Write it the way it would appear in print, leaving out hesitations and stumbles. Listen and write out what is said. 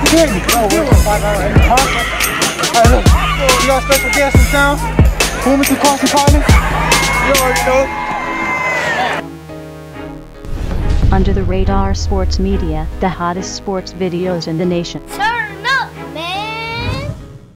candy. Oh, we're huh? Alright, look. You got special guests in town? Wilmington Crossing Partners? You already know. Under the Radar Sports Media, the hottest sports videos in the nation.